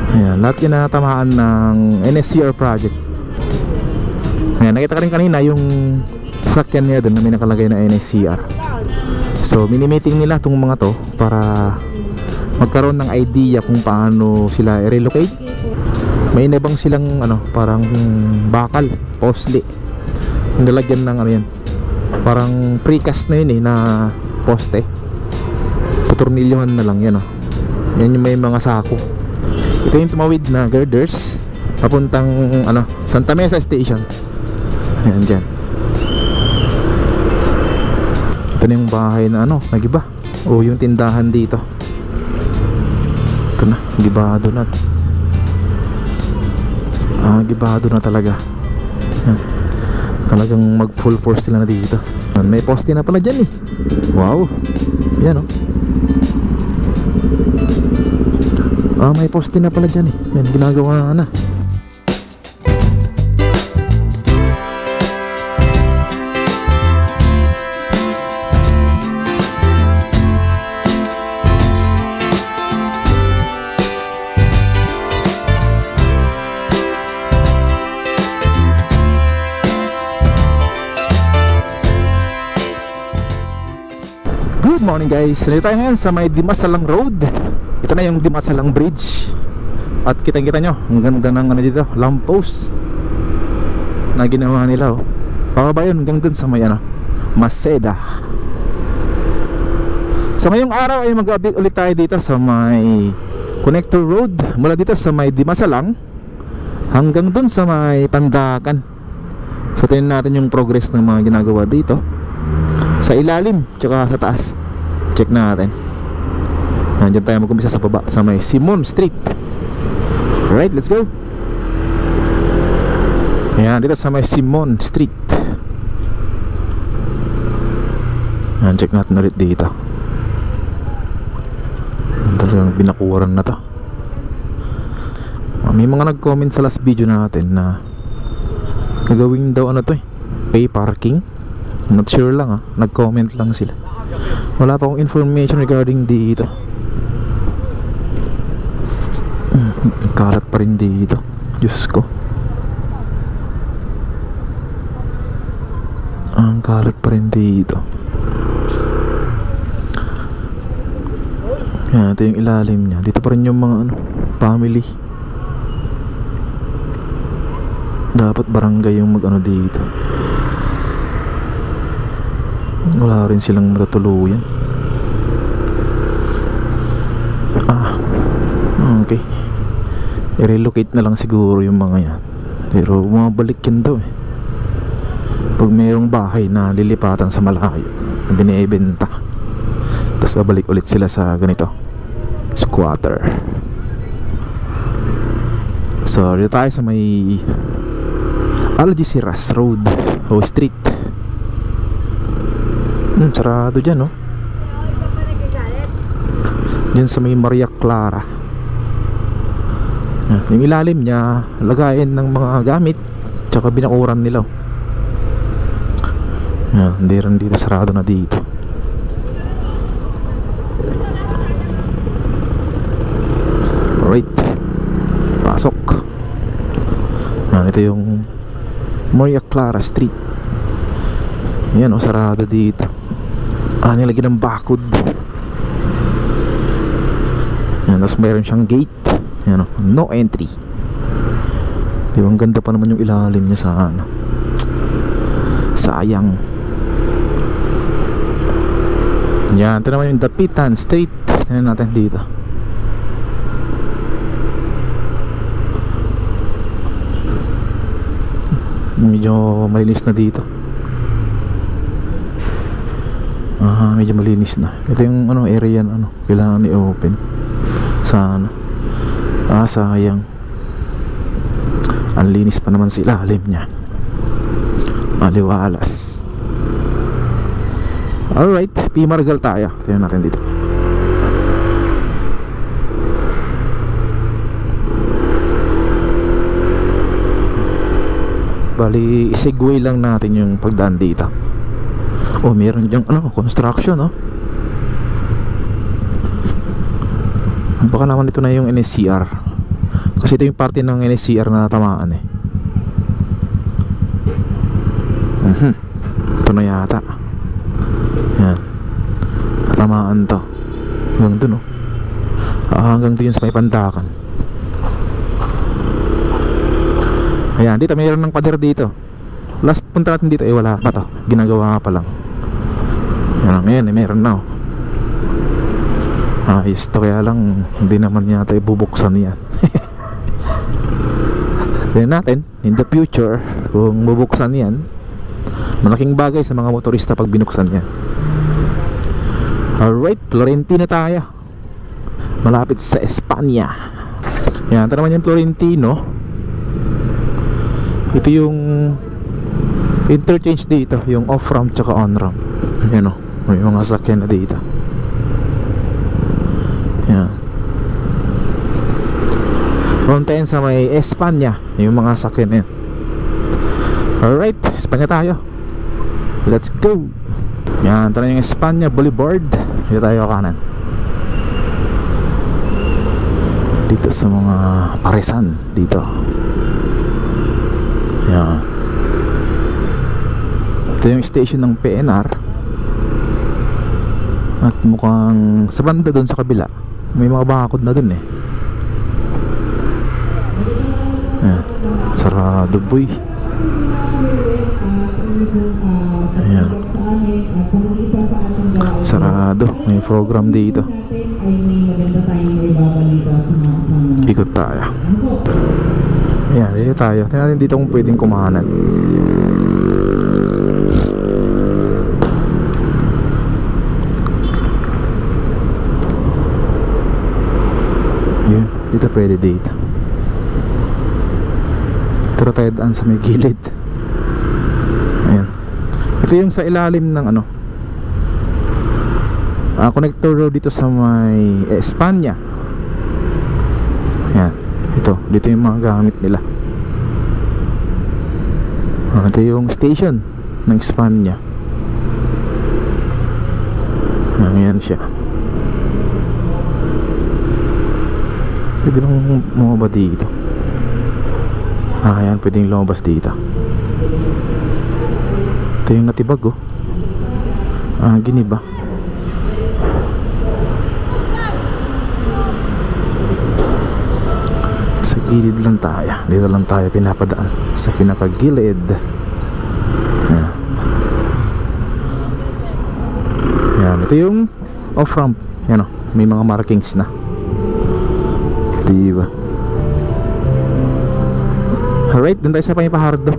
Ayan, lahat yan natamaan ng NSCR project. Ayan, nakita ka rin kanina yung sakyan niya doon na may nakalagay na NSCR. So mini-meeting nila itong mga to para magkaroon ng idea kung paano sila i-relocate. May inabang silang parang bakal, postle, yung lalagyan ng yan, parang precast na yun na poste. Puturnilyohan na lang yan yan yung may mga sako. Ito yung tumawid na girders papuntang Santa Mesa Station. Ayan dyan. Ito na yung bahay na nagiba. O yung tindahan dito. Ito na, gibado na. Gibado na talaga. Ayan. Talagang mag full force sila na dito. Ayan, may poste na pala dyan Wow. Yan may poste na pala dyan Yan, ginagawa na. Good morning guys. Nandito tayo ngayon sa may Dimasalang Road. Ito na yung Dimasalang Bridge. At kitang-kita nyo, ang ganda ng dito, lamppost na ginawa nila Pababa yun hanggang dun sa may Maseda. So ngayong araw ay mag-update ulit tayo dito sa may Connector Road, mula dito sa may Dimasalang hanggang dun sa may Pandakan. So tingnan natin yung progress ng mga ginagawa dito sa ilalim tsaka sa taas. Check natin. Diyan tayo mag-umpisa sa baba sa may Simon Street. Alright, let's go. Ayan, dito sa may Simon Street. Ayan, check natin ulit dito. Ayan, talagang binakuran na to. May mga nag-comment sa last video natin na gagawin daw pay parking. Not sure lang nag-comment lang sila. Wala pa akong information regarding dito. Kalat pa rin dito. Diyos ko, ang kalat pa rin dito. Yan, ito yung ilalim niya. Dito pa rin yung mga family. Dapat barangay yung dito. Wala rin silang matutuluyan. Okay, i-relocate na lang siguro yung mga yan. Pero bumabalik yan daw pag mayroong bahay na lilipatan sa malayo, binibenta, tapos babalik ulit sila sa ganito, squatter. So dito tayo sa may Algeciras Road o Street. Sarado dyan dyan sa may Maria Clara. Yung ilalim niya, lagayin ng mga gamit tsaka binakuran nila. Hindi rin dito, sarado na dito. Alright, pasok. Ito yung Maria Clara Street. Yan sarado dito. Nilagyan ng bakod. Tapos mayroon siyang gate. No entry. Diba, ang ganda pa naman yung ilalim niya sa sayang. Yan, ito naman yung Dapitan Street. Tignan natin dito. Medyo malinis na dito. Medyo malinis na. Ito yung area na kailangan i-open. Sana. Sayang. Ang linis pa naman sa ilalim niya. Maliwalas. Alright, P. Margal tayo. Tingnan natin dito. Bali, i-segway lang natin yung pagdaan dito. Meron diyang construction Baka naman ito na yung NSCR. Kasi ito yung parte ng NSCR na natamaan eh. Ito na yata. Yan, natamaan to hanggang dun oh. Hanggang dun sa may Pandakan. Ayan, dito mayroon ng pader dito. Last punta natin dito wala pa to, ginagawa pa lang. Yan, ngayon meron na oh. Ayos to, kaya lang hindi naman yata ibubuksan yan. Tignan natin in the future kung bubuksan yan. Malaking bagay sa mga motorista pag binuksan yan. Alright, Florentino tayo, malapit sa Espanya. Yan, ito naman yung Florentino. Ito yung interchange dito, yung off-ramp tsaka on-ramp. Yan o, may mga sakyan na dito. Yan, kontayin sa may Espanya yung mga sakyan yan. Alright, Espanya tayo, let's go. Yan, ito na yung Espanya Boulevard. Dito tayo kanan, dito sa mga paresan dito. Yan, ito yung station ng PNR. At mukhang sa banda dun sa kabila may mga bakod na dun eh. Ayan, sarado boy. Ayan, sarado, may program dito. Ikot tayo. Ayan, dito tayo. Tingnan natin dito kung pwedeng kumahanan. Yun, dito pwede dito. Tara tayo daan sa may gilid. Ayan, ito yung sa ilalim ng ano, connector road dito sa may Espanya. Ayan, ito, dito yung mga gamit nila. Ito yung station ng Espanya. Ayan siya. Pwede lang bumaba dito. Ayan, pwedeng lumabas dito. Ito yung natibag oh. Giniba. Sa gilid lang tayo. Dito lang tayo pinapadaan, sa pinakagilid. Ayan. Ayan, ito yung off-ramp. Yan oh, may mga markings na. Diba? Alright, dun tayo sa Pahardo.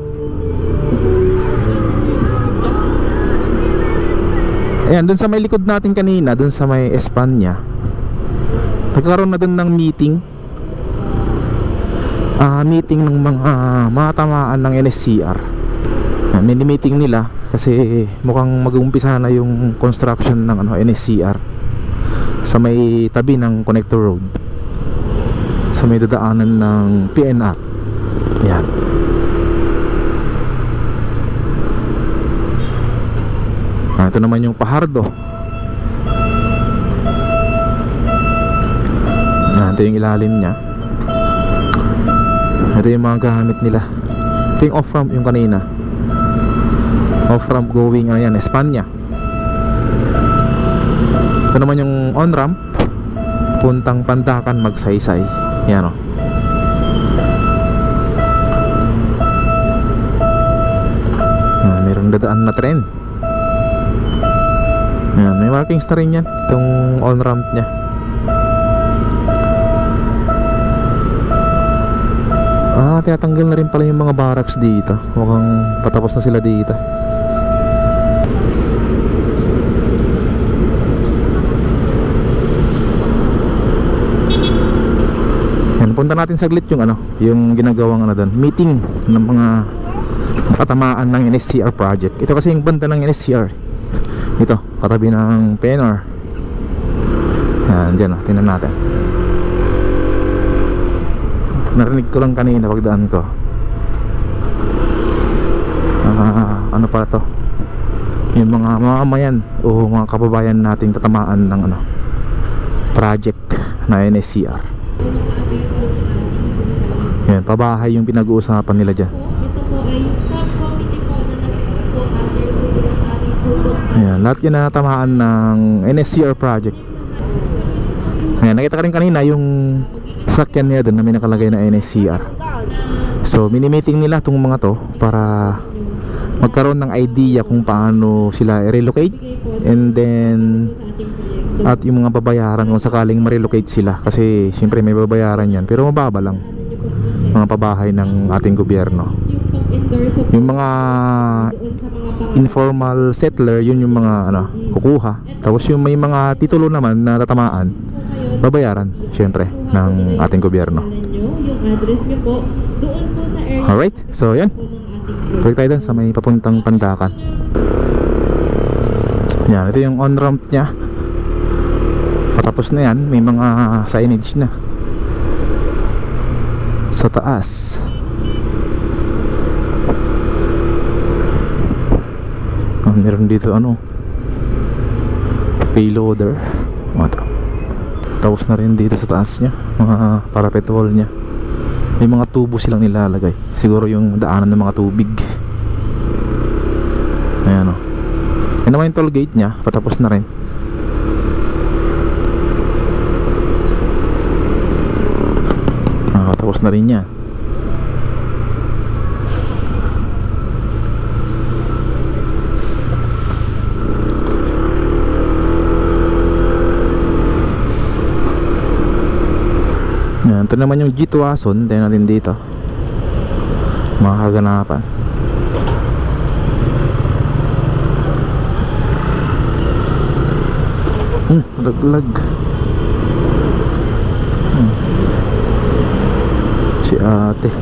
Ayan, dun sa may likod natin kanina, dun sa may Espanya, nagkaroon na dun ng meeting. Meeting ng mga tamaan ng NSCR. Mini-meeting nila kasi mukhang mag-uumpisa na yung construction ng NSCR sa may tabi ng connector road, sa may dadaanan ng PNR. Yan. Ito naman yung Pahardo. Ito yung ilalim niya. Ito yung mga gamit nila. Ito yung off-ramp yung kanina. Off-ramp going Espanya. Ito naman yung on-ramp puntang Pandakan, Magsaysay. Yan o. Mayroong dadaan na tren. Yan, may markings na rin yan, itong on-ramp nya. Tinatanggal na rin pala yung mga barracks dito. Mukhang patapos na sila dito. Yan, punta natin saglit yung yung ginagawang doon, meeting ng mga katamaan ng NSCR project. Ito kasi yung banda ng NSCR. Ito, katabi ng PNR. Yan, dyan tingnan natin. Narinig ko lang kanina pagdaan ko. Ano pala to, yung mga mamamayan o mga kababayan nating tatamaan ng project na NSCR. Yan, pabahay yung pinag-uusapan nila dyan. Ito po ay subcommittee po na nagpo under sa ating tulong. Ayan, lahat yun natamaan ng NSCR project. Ayan, nakita ka rin kanina yung sakyan niya doon na may nakalagay na NSCR. So, mini-meeting nila itong mga to para magkaroon ng idea kung paano sila i-relocate, and then at yung mga babayaran kung sakaling ma-relocate sila, kasi siyempre may babayaran yan pero mababa lang, mga pabahay ng ating gobyerno. Yung mga informal settler, yun yung mga kukuha. Tapos yung may mga titulo naman na tatamaan, babayaran siyempre ng ating gobyerno. Yung address niyo po doon po sa area. Alright, so yan, balik tayo dun sa may papuntang Pandakan. Yan, ito yung on-ramp nya. Patapos na yan, may mga signage na sa taas. Meron dito payloader. Tapos na rin dito sa taas nya, mga parapet wall nya. May mga tubo silang nilalagay, siguro yung daanan ng mga tubig. Ayan o. Yan naman yung toll gate nya, patapos na rin. Patapos na rin yan. Yan, ito naman yung G-Tuason. Tayo natin dito mga kaganapan. Laglag. Si ate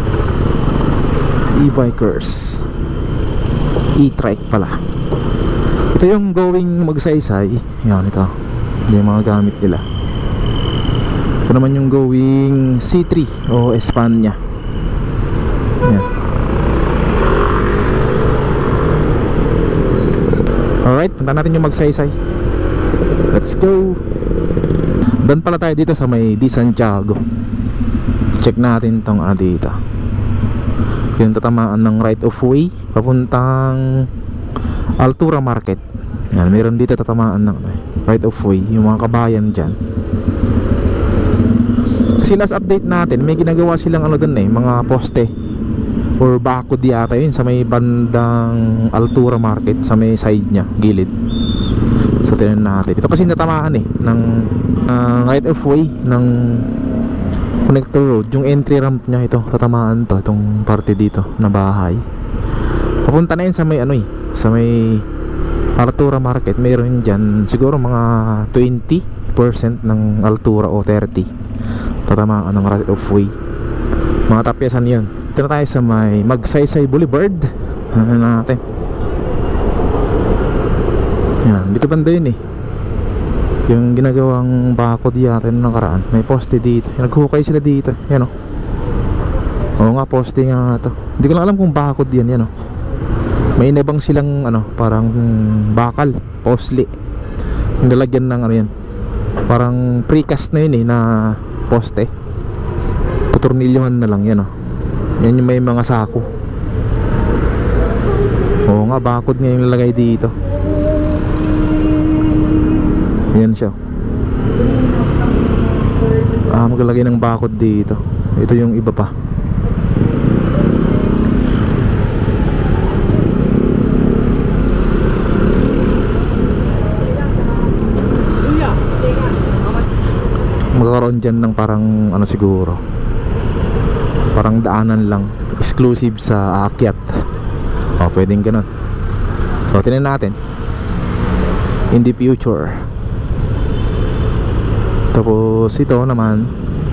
e-bikers, e-trike pala. Ito yung going magsaysay. Yan, ito yung mga gamit nila. Ito naman yung going C3 o Espanya. Yan. Alright, punta natin yung magsaysay. Let's go. Doon pala tayo dito sa may Di Santiago. Check natin tong dito. Yung tatamaan ng right of way papuntang Altura Market. Yan, meron dito tatamaan ng right of way, yung mga kabayan dyan. Kasi last update natin, may ginagawa silang doon mga poste or bakod yata yun sa may bandang Altura Market, sa may side nya, gilid. So tingnan natin. Ito kasi natamaan ng right of way ng connector road, yung entry ramp nya. Ito tatamaan to, itong parte dito na bahay. Papunta na yun sa may sa may Altura Market. Meron dyan siguro mga 20% ng altura o 30 tatamaan ng right of way. Mga tapyasan yun. Ito na tayo sa may Magsaysay Boulevard. Ano natin, yan, dito banda yun yung ginagawang bakod yata nung nakaraan. May poste dito, naghukay sila dito. Yan oo nga, poste nga to. Hindi ko lang alam kung bakod yan. May inabang silang parang bakal, posli, yung lalagyan ng yan, parang precast na yun na poste. Putornilyohan na lang yan yan yung may mga sako. Oo nga, bakod nga yung lalagay dito. Yan siya. Maglalagay ng bakod dito. Ito yung iba pa. Magkakaroon dyan ng parang siguro, parang daanan lang, exclusive sa aakyat. Pwedeng ganun. So tingnan natin in the future. Tapos ito naman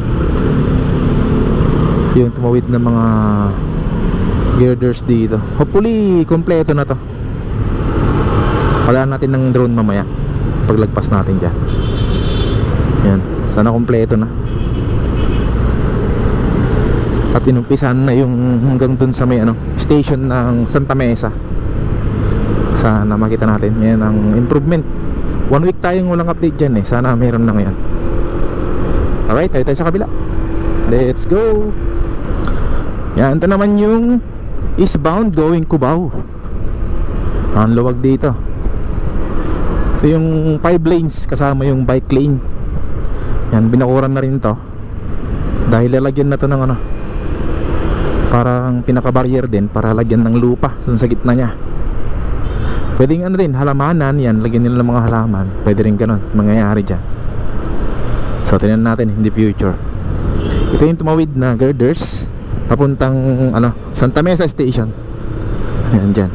yung tumawid ng mga girders dito. Hopefully kompleto na to. Padaan natin ng drone mamaya paglagpas natin dyan. Yan, sana kompleto na. At inumpisan na yung hanggang dun sa may station ng Santa Mesa. Sana makita natin. Yan ang improvement. 1 week tayong walang update dyan sana meron na ngayon. Alright, tayo sa kabila. Let's go. Yan, ito naman yung eastbound going Cubao. Ang luwag dito. Ito yung 5 lanes kasama yung bike lane. Yan, binakuran na rin to dahil lalagyan na to ng ano, parang pinaka-barrier din para lagyan ng lupa sa gitna niya. Pwedeng ano din, halamanan. Yan, lagyan nila ng mga halaman. Pwede rin ganun, mangyayari dyan. So, tingnan natin in the future. Ito yung tumawid na girders papuntang ano, Santa Mesa Station. Ayan dyan.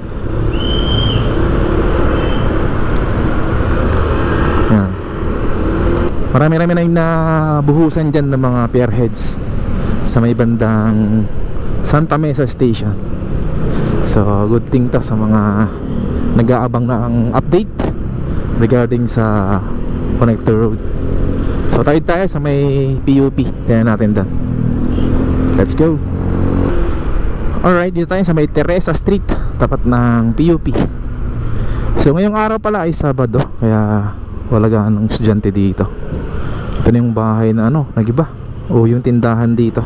Ayan. Marami-rami na yung nabuhusan dyan ng mga pierheads sa may bandang Santa Mesa Station. So good thing to sa mga nag-aabang na ang update regarding sa connector road. So tayo sa may PUP. Tingnan natin doon. Let's go. Alright, dito tayo sa may Teresa Street, tapat ng PUP. So ngayong araw pala ay Sabado, kaya wala ganang estudyante dito. Ito na yung bahay na ano, nagiba. O yung tindahan dito.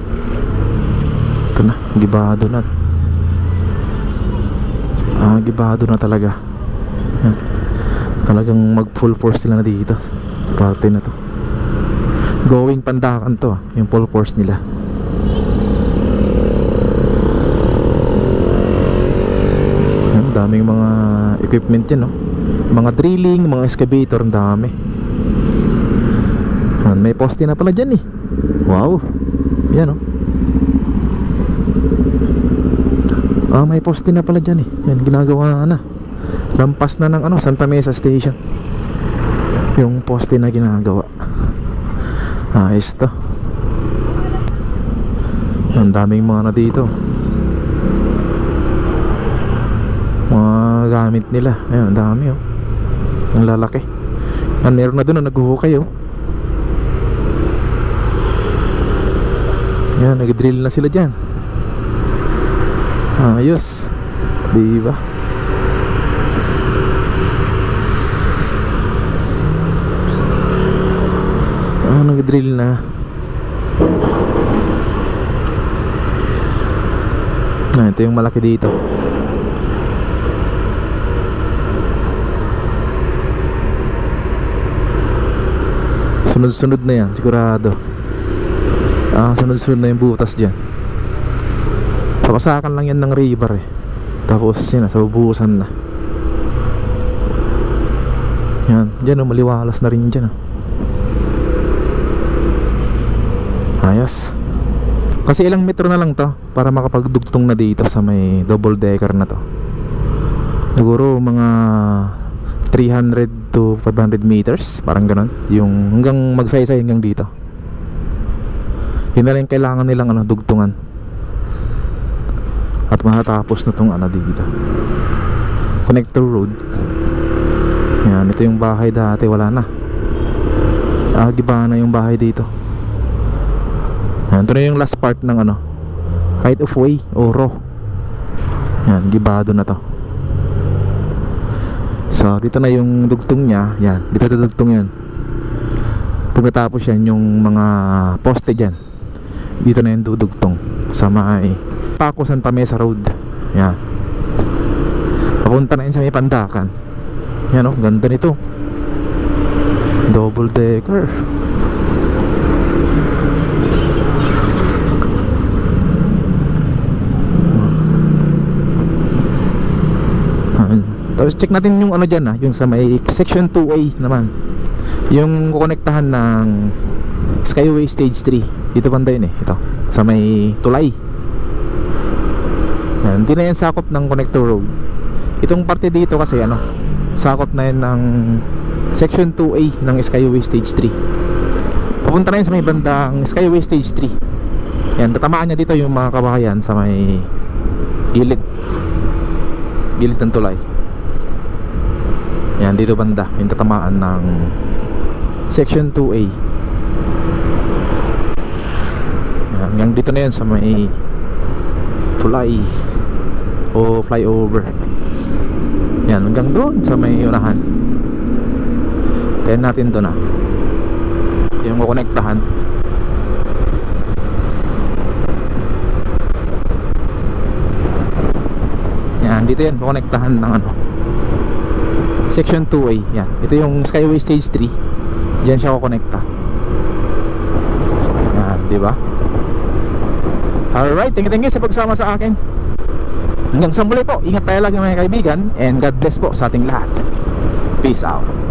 Ito na, gibado na. Gibado na talaga. Yan. Talagang mag full force sila na dito. Parte na to. Going Pandakan to, yung full force nila. Yan, daming mga equipment yan, no? Mga drilling, mga excavator, ang dami. Yan, may poste na pala dyan eh. Wow. Yan, no? May poste na pala dyan eh. Yan, ginagawa na. Lampas na ng ano, Santa Mesa Station. Yung poste na ginagawa. Ayos to. Ang daming mga na dito. Mga gamit nila. Ayan, ang dami oh. Ang lalaki. Yan, meron na doon na naghuhukay oh. Yan, nag-drill na sila dyan. Ayos. Diba? Nag-drill na. Ito yung malaki dito. Sunod-sunod na yan, sigurado. Sunod-sunod na yung butas dyan. Papasakan lang yan ng river eh. Tapos yun na, sa bubusan na. Yan, dyan oh, maliwalas na rin dyan oh. Ayos. Kasi ilang metro na lang to para makapagdugtong na dito sa may double decker na to. Siguro mga 300 to 500 meters, parang ganon. Yung hanggang magsaysay hanggang dito. Yun na rin kailangan nilang ano, dugtungan. At matatapos na tong ano dito, connector road. Yan, ito yung bahay dati, wala na. Giba na yung bahay dito. Yan, ito na yung last part ng ano, right of way o raw. Yan, gibado na to. So dito na yung dugtong nya. Yan, dito dugtong yan. Pag natapos yan, yung mga poste dyan, dito na yung dudugtong sa may Paco Santa Mesa Road. Yan, papunta na yun sa may Pandakan. Yan o, ganda nito. Double decker. Tapos check natin yung ano dyan yung sa may section 2A naman, yung kukonektahan ng Skyway Stage 3. Dito banda yun eh, ito sa may tulay. Yan, hindi na yan sakop ng connector road. Itong parte dito kasi ano, sakop na yan ng section 2A ng Skyway Stage 3. Papunta na yan sa may bandang Skyway Stage 3. Yan, tatamaan niya dito yung mga kabahayan sa may gilid ng tulay. Yan, dito banda yung tatamaan ng section 2A. Yan, hanggang dito na yan sa may tulay o flyover. Yan, hanggang doon sa may unahan. Tayo natin to na yung kukonektahan. dito yan kukonektahan ng ano, section 2A. Yan, ito yung Skyway Stage 3. Diyan siya kukonekta. Yan, di ba? Alright, thank you sa pagsama sa akin. Hanggang sa muli po, ingat tayo lagi mga kaibigan, and God bless po sa ating lahat. Peace out.